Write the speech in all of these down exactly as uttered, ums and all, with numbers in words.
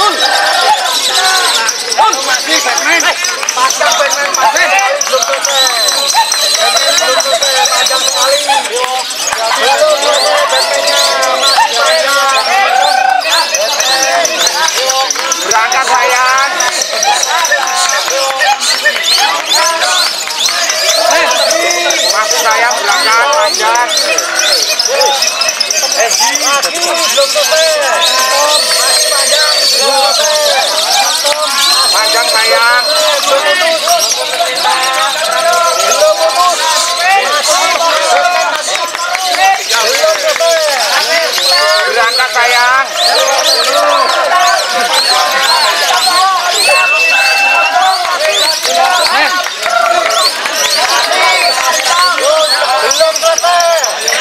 Masih Batman. Pasang Batman masih. Belum selesai. Batman belum selesai. Panjang sekali. Belum selesai Batman-nya. Masih panjang. Berangkat sayang. Masih sayang berangkat panjang. Eh, masih belum selesai. Masih panjang. Belum selesai. Panjang sayang. Belum putus. Berangkat sayang. Belum selesai.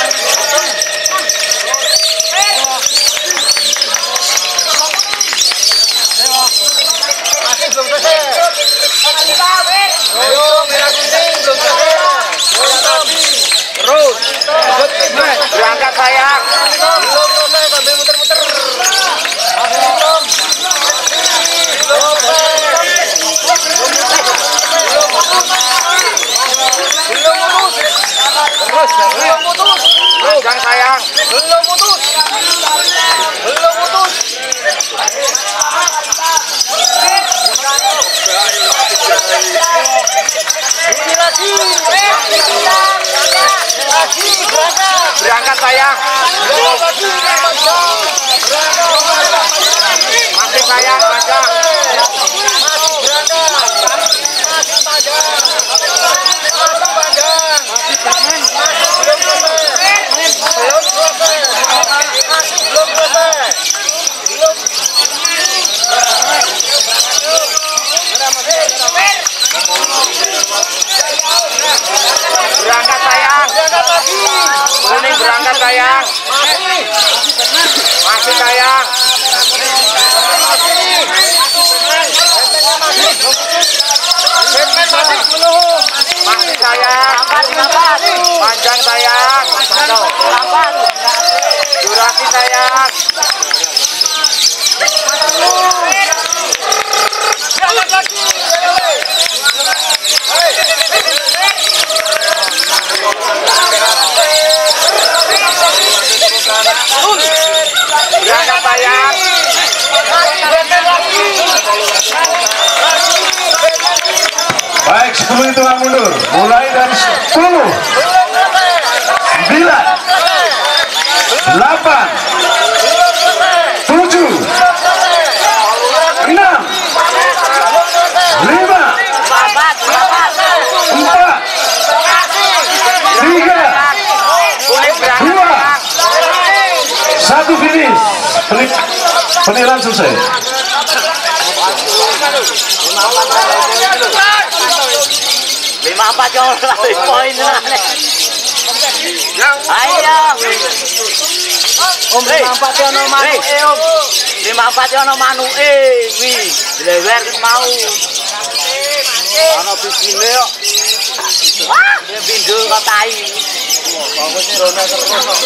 Masih belum selesai. Ayo merah kuning belum selesai. Terus. Berangkat sayang. Belum selesai sambil muter-muter. Masih belum. Belum selesai. Belum putus. Terus. Belum putus. Panjang sayang. Belum putus. Belum putus. Ini lagi. Lagi berangkat. Berangkat sayang. Masih sayang panjang. Masih berangkat. Masih panjang. Masih panjang. Masih belum selesai. Belum selesai. Masih belum selesai. Belum. Berangkat sayang. Berangkat lagi. Kuning berangkat sayang. Masih. Masih sayang. Masih. Batman masih belum. Masih sayang. Panjang sayang. Durasi sayang. Berangkat lagi. Berangkat sayang. Baik, sepuluh hitungan mundur. Mulai dari sepuluh, sembilan, delapan, tujuh, enam, lima, empat, tiga, dua, satu finish. Penilaian selesai. Lima empat jauh lebih poin nih. Ayo. Om lima empat ono manu eh om. Lima empat ono manu eh. Wih, lewer mau. Ono bisine kok. Wah, dia bindul kok tai. Bagusnya Rona terus.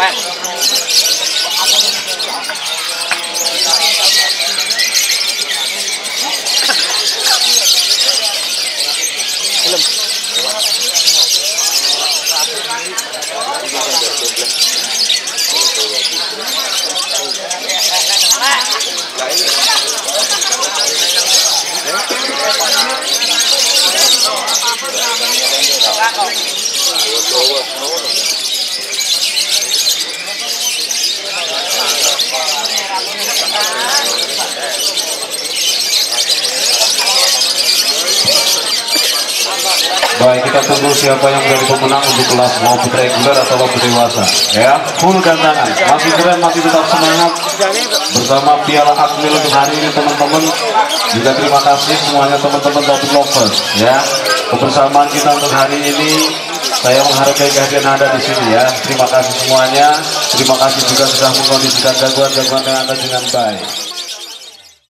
Film. Baik, kita tunggu siapa yang menjadi pemenang untuk kelas mau putra reguler atau mau putra dewasa. Ya, full gantangan, masih keren, masih tetap semangat bersama Piala Akmil untuk hari ini teman-teman. Juga terima kasih semuanya teman-teman Doping Lovers. Ya, kebersamaan kita untuk hari ini. Saya menghargai kehadiran Anda di sini ya. Terima kasih semuanya. Terima kasih juga sudah mengkondisikan jagoan-jagoan Anda dengan baik.